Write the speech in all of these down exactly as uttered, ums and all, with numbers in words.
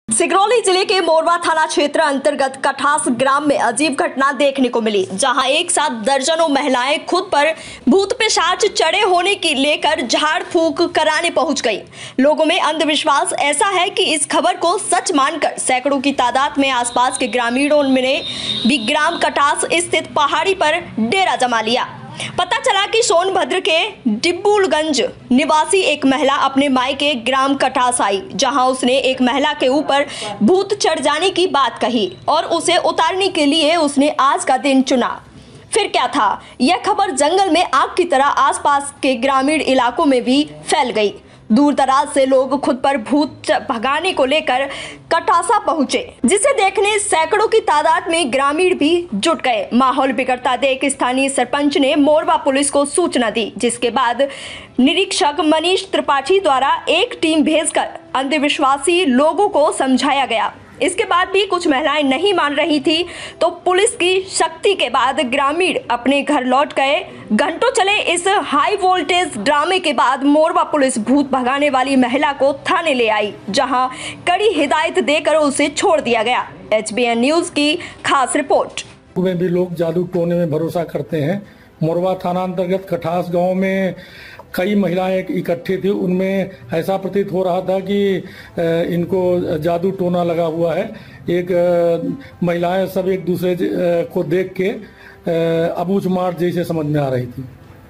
सिगरौली जिले के मोरवा थाना क्षेत्र अंतर्गत कठास ग्राम में अजीब घटना देखने को मिली, जहां एक साथ दर्जनों महिलाएं खुद पर भूत पिशाच चढ़े होने की लेकर झाड़ फूंक कराने पहुंच गई। लोगों में अंधविश्वास ऐसा है कि इस खबर को सच मानकर सैकड़ों की तादाद में आसपास के ग्रामीणों ने भी ग्राम कठास स्थित पहाड़ी पर डेरा जमा लिया। पता चला कि सोनभद्र के डिब्बूलगंज निवासी एक महिला अपने मायके ग्राम कठास आई, जहां उसने एक महिला के ऊपर भूत चढ़ जाने की बात कही और उसे उतारने के लिए उसने आज का दिन चुना। फिर क्या था, यह खबर जंगल में आग की तरह आसपास के ग्रामीण इलाकों में भी फैल गई। दूर दराज से लोग खुद पर भूत भगाने को लेकर कठासा पहुंचे, जिसे देखने सैकड़ों की तादाद में ग्रामीण भी जुट गए। माहौल बिगड़ता देख स्थानीय सरपंच ने मोरवा पुलिस को सूचना दी, जिसके बाद निरीक्षक मनीष त्रिपाठी द्वारा एक टीम भेजकर अंधविश्वासी लोगों को समझाया गया। इसके बाद भी कुछ महिलाएं नहीं मान रही थी, तो पुलिस की शक्ति के बाद ग्रामीण अपने घर लौट गए। घंटों चले इस हाई वोल्टेज ड्रामे के बाद मोरवा पुलिस भूत भगाने वाली महिला को थाने ले आई, जहां कड़ी हिदायत देकर उसे छोड़ दिया गया। एच बी एन न्यूज की खास रिपोर्ट। में भी लोग जादू टोने में भरोसा करते हैं। मोरवा थाना अंतर्गत कठास गांव में कई महिलाएं इकट्ठी थी। उनमें ऐसा प्रतीत हो रहा था कि इनको जादू टोना लगा हुआ है। एक महिलाएं सब एक दूसरे को देख के अबूझ मार जैसे समझ में आ रही थी।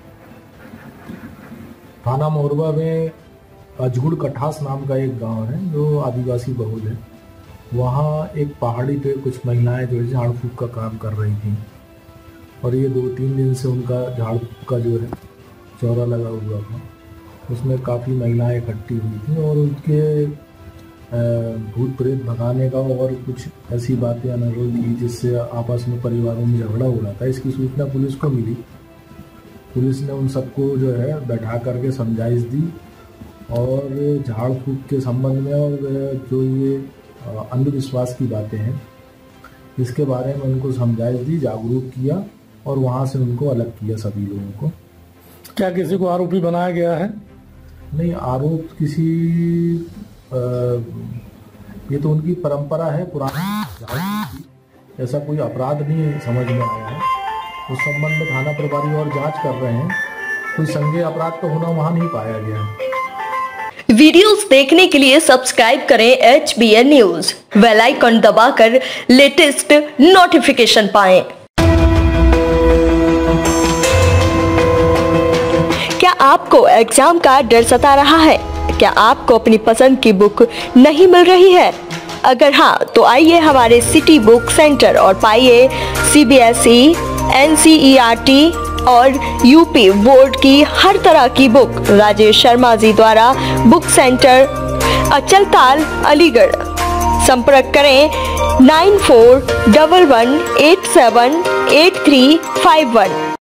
थाना मोरवा में अजगुड़ कठास नाम का एक गांव है जो आदिवासी बहुल है। वहाँ एक पहाड़ी पे कुछ महिलाएं जो है झाड़ फूंक का काम कर रही थी और ये दो तीन दिन से उनका झाड़ फूंक का जो है चौरा लगा हुआ था। उसमें काफ़ी महिलाएं इकट्ठी हुई थी और उनके भूत प्रेत भगाने का और कुछ ऐसी बातें अनर्गल थी जिससे आपस में परिवारों में झगड़ा हो रहा था। इसकी सूचना पुलिस को मिली। पुलिस ने उन सबको जो है बैठा करके समझाइश दी और झाड़ फूंक के संबंध में और जो ये अंधविश्वास की बातें हैं इसके बारे में उनको समझाइश दी, जागरूक किया और वहाँ से उनको अलग किया सभी लोगों को। क्या किसी को आरोपी बनाया गया है? नहीं, आरोप किसी आ, ये तो उनकी परंपरा है पुरानी, ऐसा कोई अपराध नहीं समझ में आया है। उस संबंध में थाना प्रभारी और जांच कर रहे हैं। कोई संज्ञेय अपराध तो होना वहां नहीं पाया गया है। वीडियोस देखने के लिए सब्सक्राइब करें H B N news, bell icon दबाकर लेटेस्ट नोटिफिकेशन पाएं। क्या आपको एग्जाम का डर सता रहा है? क्या आपको अपनी पसंद की बुक नहीं मिल रही है? अगर हाँ, तो आइए हमारे सिटी बुक सेंटर और पाइए C B S E, N C E R T और यू पी बोर्ड की हर तरह की बुक राजेश शर्मा जी द्वारा बुक सेंटर, अचलताल, अलीगढ़। संपर्क करें nine four one one eight seven eight three five one.